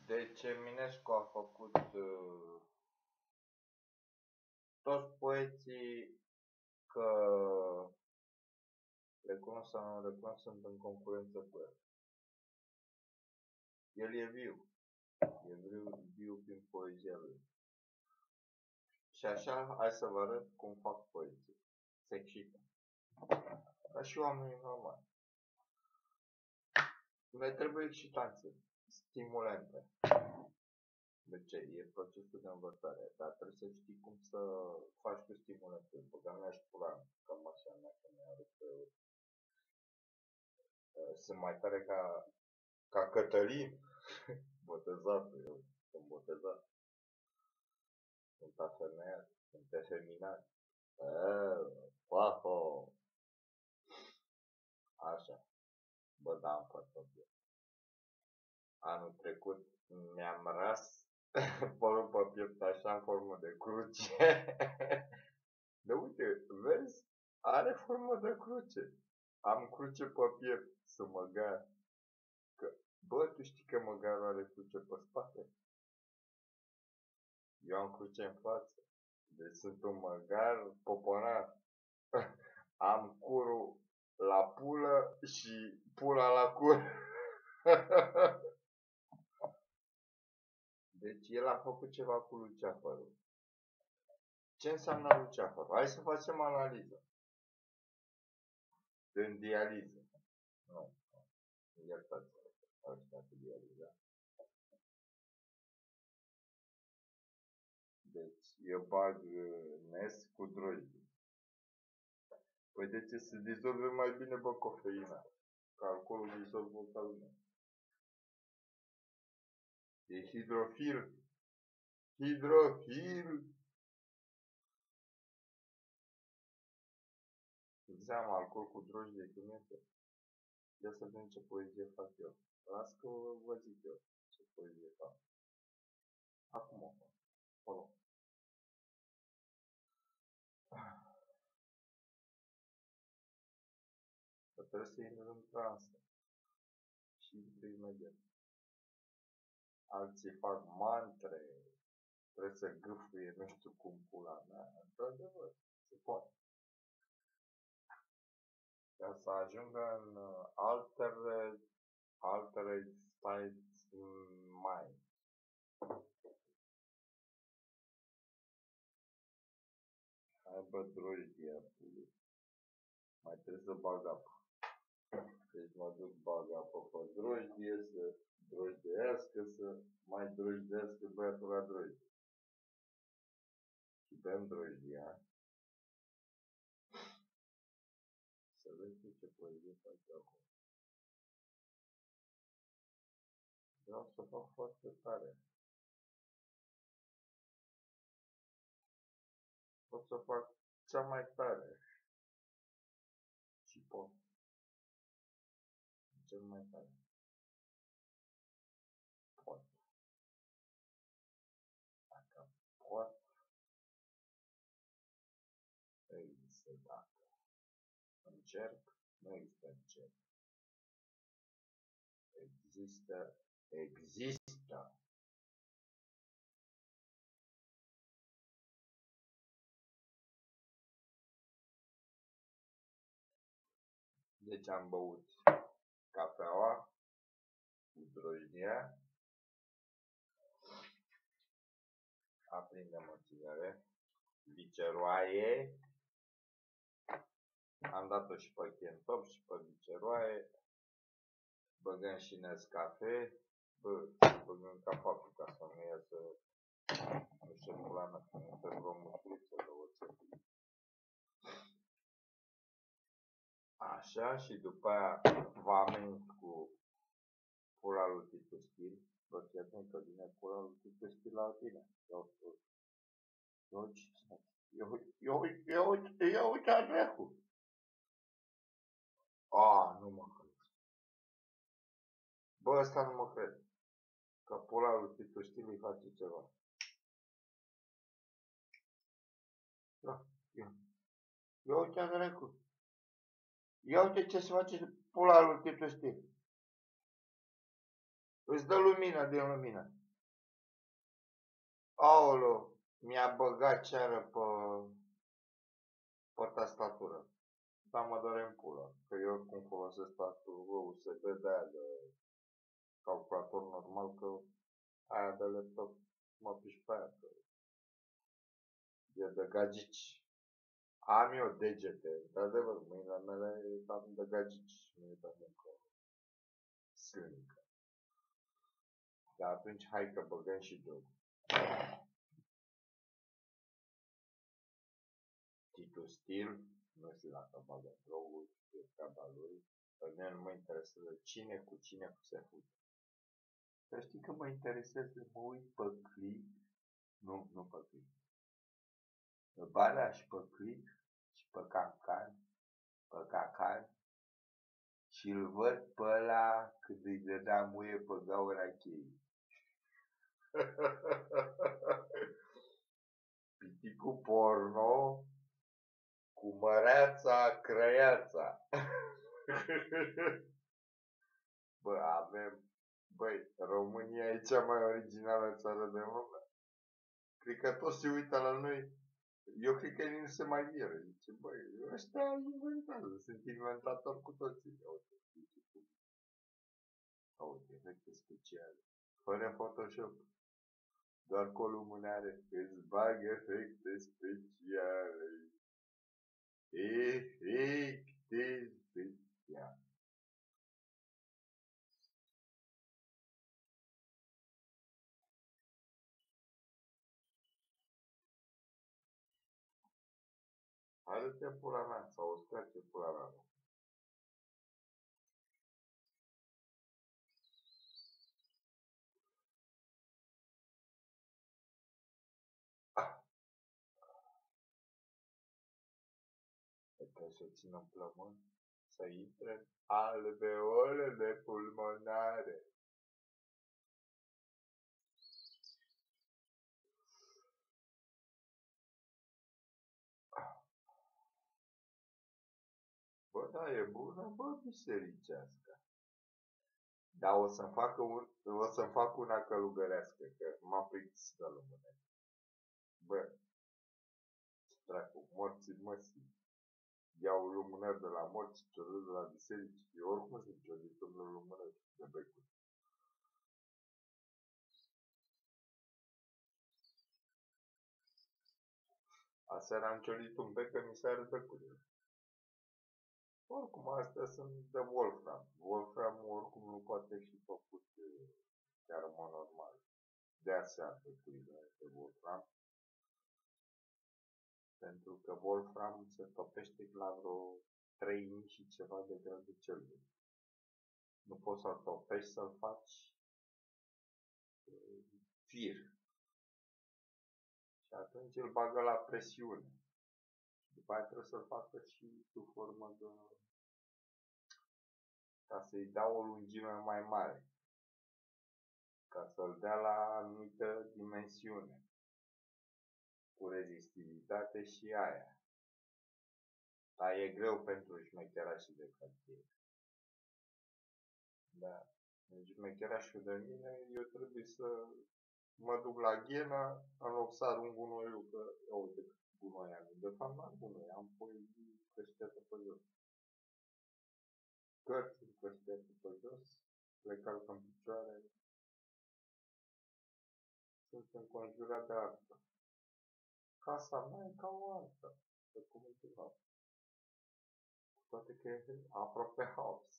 Deci Eminescu a făcut toți poeții că recunosc sau nu recunosc sunt în concurență cu el. El e viu. E viu prin poezia lui. Și așa, hai să vă arăt cum fac poeții. Se excită. Ca și oamenii normali. Le trebuie excitanțe, stimulente. De ce? E procesul de învățare. Dar trebuie să știi cum să faci cu stimulente. Băga mea și pula, cam așa mea că mi-a arăt. Sunt mai tare ca Cătălin. Botezat, eu sunt botezat. Sunt afemeat, sunt efeminat. Paho. Așa. Bă, da, am fost bine. Anul trecut mi-am ras părul pe piept așa în formă de cruce. De uite, vezi? Are formă de cruce. Am cruce pe piept să măgar. Bă, tu știi că măgarul are cruce pe spate? Eu am cruce în față. Deci sunt un măgar poponat. Am curul la pulă și pula la cur. Deci el a făcut ceva cu luceafărul. Ce înseamnă luceafărul? Hai să facem analiză. În dializă. Nu. Iertați-mă. Asta cu dializa. Deci eu bag nes cu drojdie. Păi de ce se dizolve mai bine, bă, cofeina? Că alcoolul dizolvă ca lumea. E hidrofil. Hidrofil. Îți seama alcool cu drojdie cum este? Ia să vedem ce poezie fac eu. Las că vă zic eu ce poezie fac. Acum o fac. Acolo. Că trebuie să intru în transă. Și intru imediat. Alții fac mantre. Trebuie să gâfâie nu știu cum pula mea. Într-adevăr, se poate. Ca să ajungă în altered states mind. Hai bă, drojdie, puli. Mai trebuie să bag apă. Deci mă duc, bag apă pe drojdie, să drojdească, să mai drojdească băiatul la drojdie. Și bem drojdia. Să vezi ce poezie faci acum. Vreau să fac foarte tare. Pot să fac cea mai tare. Și pot. Cel mai tare. Pot. Dacă pot, există dacă. Încerc, nu există încerc. Există. Deci am băut cafeaua cu drojdia. Aprindem o țigară. Biceroaie. Am dat-o și pe chentop și pe biceroaie. Băgăm și Nescafe. Bă, băgăm capacul ca să nu iasă. Nu știu pula mea, că nu trebuie o mușuliță de oțet. Așa, și după aia vă ameninț cu pula lui Titu Stil. Bă, fii atent că vine pula lui Titu Stil la tine. Eu uite-a dracu. Nu mă cred. Bă, ăsta nu mă cred. Că pula lui Titu Stil îi face ceva. Da, ia uite-a dracu. Ia uite ce se face pula lui Titu Stil. Îți dă lumină din lumină. Aolo, mi-a băgat ceară pe tastatură. Dar mă doare în pula, că eu oricum folosesc tastatură USB de aia de calculator normal, că aia de laptop mă piși pe aia, că e de gagici. Am eu degete, într-adevăr, mâinile mele am de gagici, nu e de muncă silnică. Dar atunci hai că băgăm și drog. Titu Stil, nu știu dacă bagă drogul, e treaba lui. Pe mine nu mă interesează cine cu se fute. Să știi că mă interesează, mă uit pe clip, nu pe clip, pe Balea și pe clip și pe Cacan și îl văd pe ăla când îi dădea muie pe gaura cheii. Piticul porno cu măreața crăiața. Bă, băi, România e cea mai originală țară de lume. Cred că toți se uită la noi. Eu cred că ei nu se mai miră. Zice, băi, ăștia inventează, sunt inventatori cu toții. Uite, efecte speciale. Fără Photoshop. Doar cu o lumânare îți bag efecte speciale. Efecte speciale. Arăte pula mea, sau o scoate pula mea. Trebuie să țină plămân, să intre alveole de pulmonare. Bă, da, e bună, bă, bisericească. Dar o să-mi fac una călugărească, că m-a plictisit de lumână. Bă, ce dracu, morții măsii. Iau lumânări de la morți, ciodări de la biserici. Eu oricum sunt cioditor de lumânări de becuri. Aseară am ciodit un bec că mi se arătă curie. Oricum, astea sunt de Wolfram. Wolfram oricum nu poate fi făcut chiar în mod normal. De-aia se arde curile de Wolfram. Pentru că Wolfram se topește la vreo 3000 și ceva de grade Celsius. Nu poți să-l topești să-l faci fir. Și atunci îl bagă la presiune. După aia trebuie să-l facă și sub formă de... ca să-i dea o lungime mai mare. Ca să-l dea la anumită dimensiune. Cu rezistivitate și aia. Dar e greu pentru șmecherașii de cartier. Da. Deci șmecherașul de mine, eu trebuie să mă duc la Ghena, în loc să arunc gunoiul, că ia uite cât gunoi am. De fapt n-am gunoi, am poezii căștiate pe jos. Cărți căștiate pe jos, le calc în picioare. Sunt înconjurat de artă. Casa mea e ca o artă. Să cum e ceva. Cu toate că e aproape house.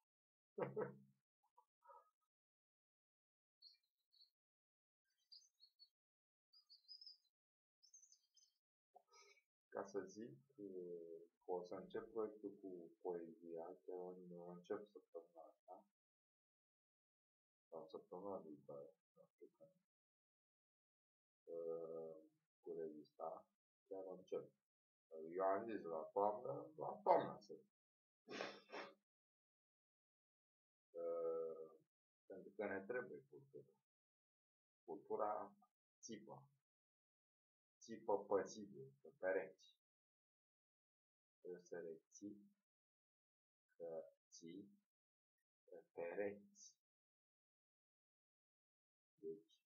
Ca să zic, o să încep proiectul cu poezia, că o încep săptămâna asta, sau săptămâna viitoare, nu știu când, cu revista, chiar o încep. Eu am zis la toamnă să pentru că ne trebuie cultura. Cultura țipă păzibil, pe pereți. Trebuie să reții că ții pe pereți.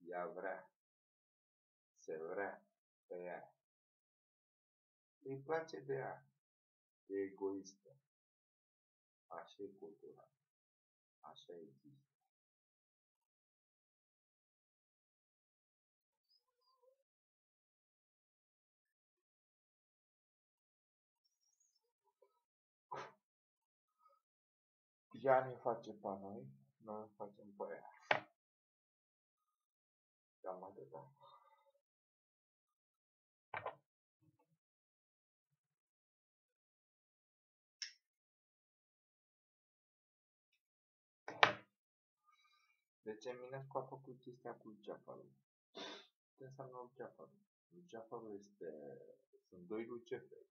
ea vrea, se vrea pe ea, îi place de ea, e egoistă. Așa e cultura, așa există. Ea ne face pe noi, noi facem pe ea. Cam atâta. Deci Eminescu a făcut chestia cu Luceafărul. Ce înseamnă Luceafărul? Luceafărul sunt doi Luceferi.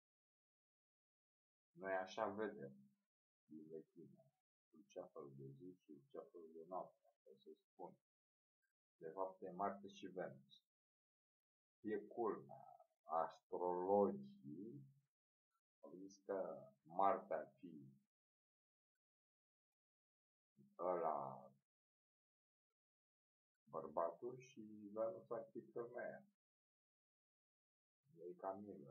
Noi așa vedem din vechime. Luceafărul de zi și Luceafărul de noapte, așa se spune. De fapt e Marte și Venus. E culmea. Astrologii au zis că Marte ar fi ăla bărbatul și Venus ar fi femeia. E Camilă.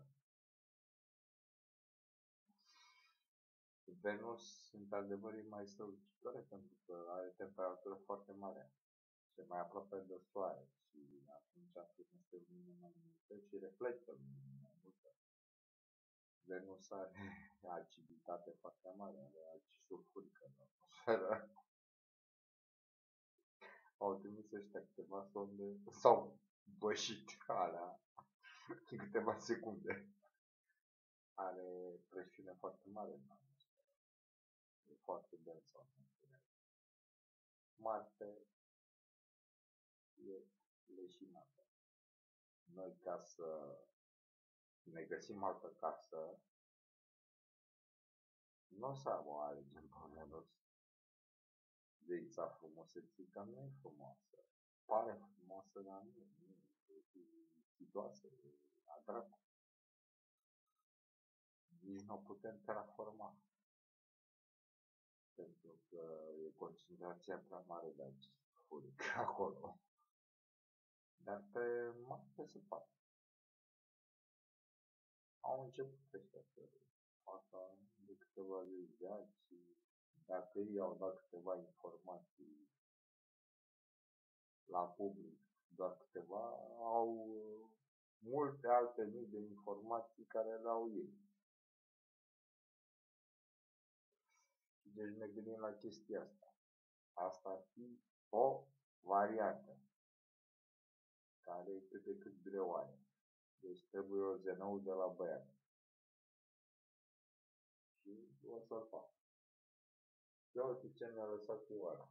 Venus, într-adevăr, e mai strălucitoare pentru că are temperatură foarte mare. Se mai aproape de soare și atunci primește lumină mai multă și reflectă lumină mai multă. Venus are aciditate foarte mare, are acid sulfurică în atmosferă. Au trimis ăștia câteva sonde, s-au bășit alea în câteva secunde. Are presiune foarte mare în atmosferă. E foarte densă atmosfera. Marte e leșinată. Noi, ca să ne găsim altă casă, nu o să o alegem pe Venus. Zeița frumuseții, că nu e frumoasă. Pare frumoasă, dar nu e hidoasă, e a dracu. Nici nu o putem terraforma. Pentru că e concentrația prea mare de acid sulfuric acolo. Dar pe Marte se poate. Au început ăștia să facă de câteva zile de ani și dacă ei au dat câteva informații la public, doar câteva, au multe alte mii de informații care le au ei. Deci ne gândim la chestia asta. Asta ar fi o variantă care e cât de cât greoaie. Deci trebuie o zenou de la băiat. Și o să-l fac. Ia uite ce mi-a lăsat Ioana.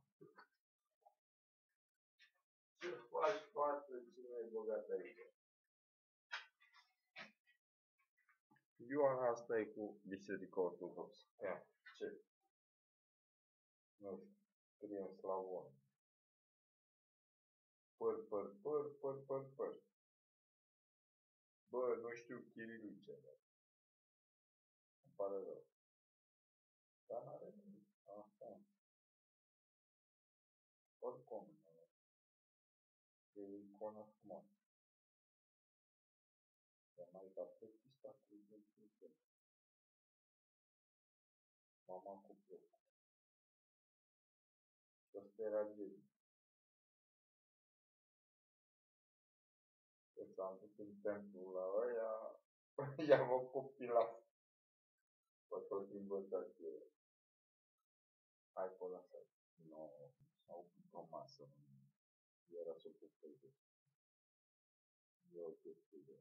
Ce faci față? Cine e băgat aici? Ioana asta e cu Biserica Ortodoxă. Ia, ce? Nu știu, scrie în slavon. Păr. Bă, nu știu chirilice. Îmi pare rău. Dar n-are nimic. Asta. Oricum, e o iconă frumoasă. Dar mai da protista cu Dumnezeu. Mama cu plăc. Și ăsta era Gezi. Când s-am dus în templu la ăia, i-am făcut pilaf. Pe tot invocație. Hai pe lăsat. Nu, s-au pus o masă. Era să o păsteze. E o chestie de...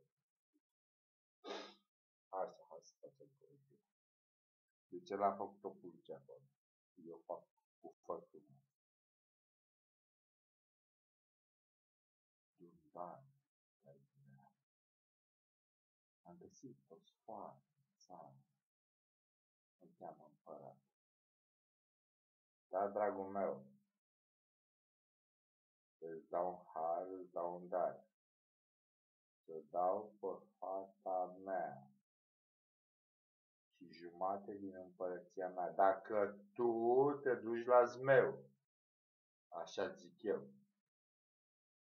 Hai să facem corecție. De ce l-a făcut-o cu Luceafăr? Eu fac cu foarte mult. Dundan. Am găsit o sfoară în țară. Îl cheamă împărat. Da, dragul meu, îți dau un har, îți dau un dar. Să dau pe fata mea și jumate din împărăția mea. Dacă tu te duci la zmeu, așa zic eu.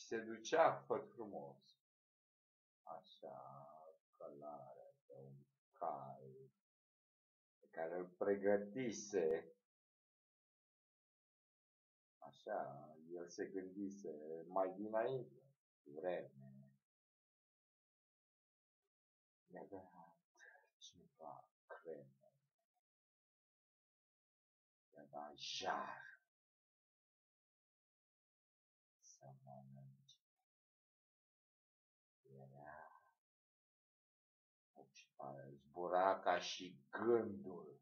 se ducea făt frumos, așa, călare pe un cal pe care îl pregătise, așa, el se gândise mai dinainte, vreme, i-a dat ceva cremă, i-a dat jar să mănânce. Zbura ca și gândul.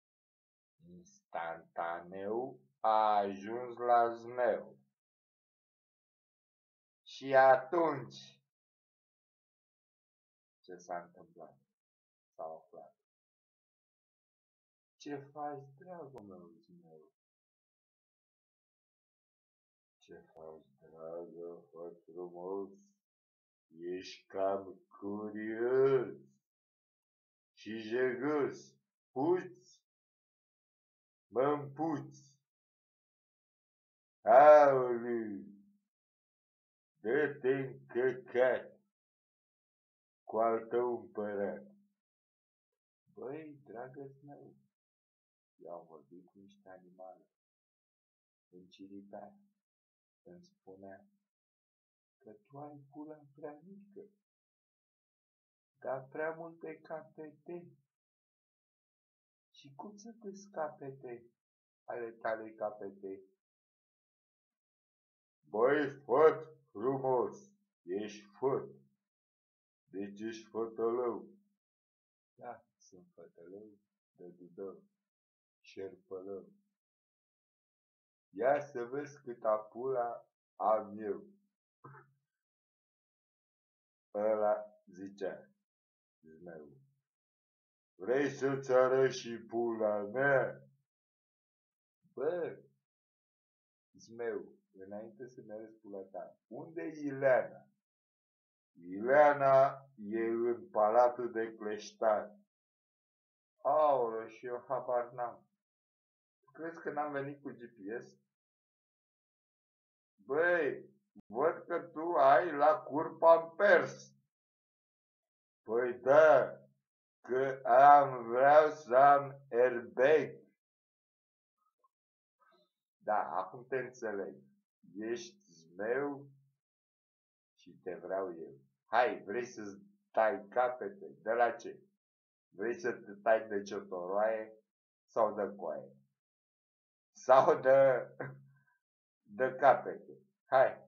Instantaneu a ajuns la zmeu. Și atunci, ce s-a întâmplat? S-a aflat. Ce faci, dragul meu, zmeu? Ce faci, dragă, făt frumos? Ești cam curios și jegos. Puți? Mă-mpuți. Aoleu, dă-te încăcat cu al tău împărat. Băi, dragă-ți meu, eu am vorbit cu niște animale. Îmi ciripea, îmi spunea că tu ai pula prea mică, dar prea multe capete. Și cum să te scapete ale tale capete? Băi, făt frumos, ești făt, deci ești fătălău. Da, sunt fătălău, de dudău, șerpălău. Ia să vezi câta pula am eu. Ăla zicea, zmeu, vrei să-ți arăți și pula mea? Bă, zmeu, înainte să-mi arăți pula ta, unde-i Ileana? Ileana e în Palatul de Cleștar. Aoleu, și eu habar n-am. Crezi că n-am venit cu GPS? Băi, văd că tu ai la cur pampers. Păi da, că vreau să am airbag. Da, acum te înțeleg. Ești zmeu și te vreau eu. Hai, vrei să-ți tai capete? De la ce? Vrei să te tai de ciotoroaie sau de coaie? Sau de capete? Hai.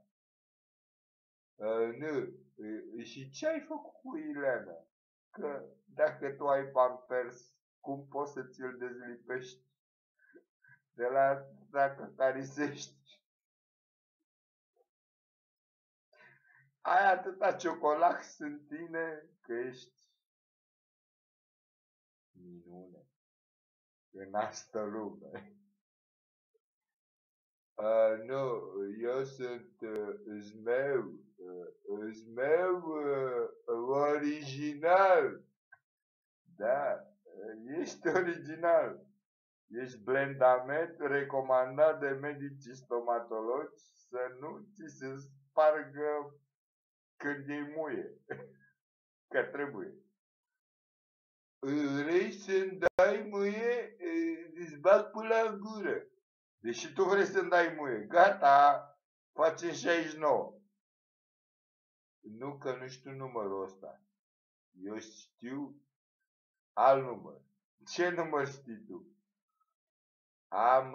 Nu. Și ce ai făcut cu Ileana? Că dacă tu ai pampers, cum poți să ți-l dezlipești de la dacă carisești? Ai atâta ciocolax în tine că ești minune în asta lume. Nu, eu sunt zmeu original. Da, ești original. Ești blendament recomandat de medicii stomatologi să nu ți se spargă când e muie. Că trebuie. Vrei să-mi dai muie? Îți bag pula în gură. Deși tu vrei să-mi dai muie. Gata, facem 69. Nu, că nu știu numărul ăsta. Eu știu alt număr. Ce număr știi tu? Am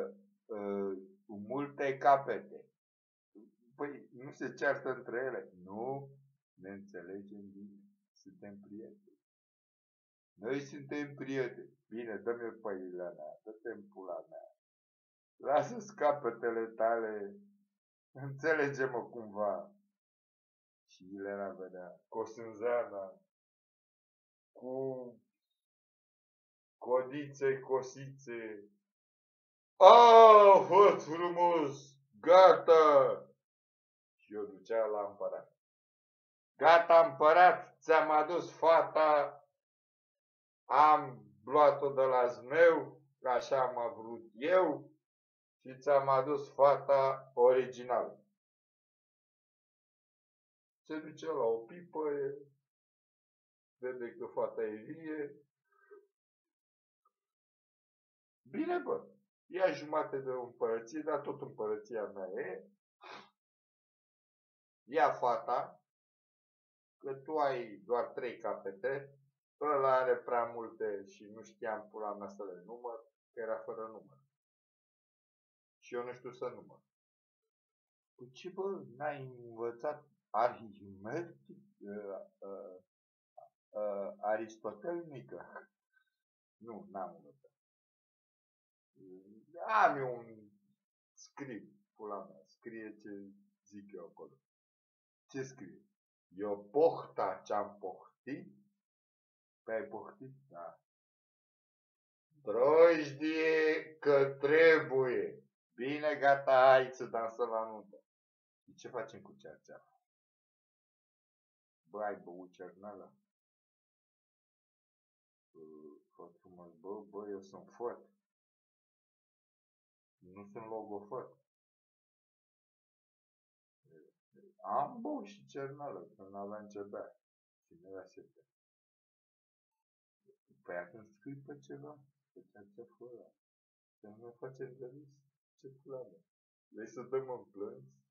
multe capete. Păi, nu se ceartă între ele. Nu, ne înțelegem bine. Suntem prieteni. Noi suntem prieteni. Bine, dă-mi-o pe Ileana, dă-te în pula mea. Lasă-ți capetele tale, înțelege-mă cumva. Și Ileana vedea Cosânzeana cu codițe, cosițe. Făt frumos, gata! Și o ducea la împărat. Gata, împărat, ți-am adus fata, am luat-o de la zmeu, așa am vrut eu, și ți-am adus fata originală. Se duce la o pipă, vede că fata e vie. Bine, bă, ia jumate de împărăție, dar tot împărăția mea e. Ia fata, că tu ai doar 3 capete, ăla are prea multe și nu știam pula mea să le număr, că era fără număr. Și eu nu știu să număr. Păi ce bă, n-ai învățat aristotelnică? Nu, n-am învățat. Am eu un scriu, pula mea, scrie ce zic eu acolo. Ce scrie? Eu pohta ce-am pohtit. Păi ai pohtit? Da. Drojdie că trebuie. Bine, gata, hai să dansăm la nuntă. Și ce facem cu cearceafă? Bă, ai băut cernală? Fă frumos, bă, eu sunt făt. Nu sunt logofăt. Am băut și cernală, că n-aveam ce bea. Și mi-era sete. Păi atunci scrii pe ceva, pe cearceafă ăla. Să nu ne facem de râs. Ce pula mea? Vrei să dăm în plâns?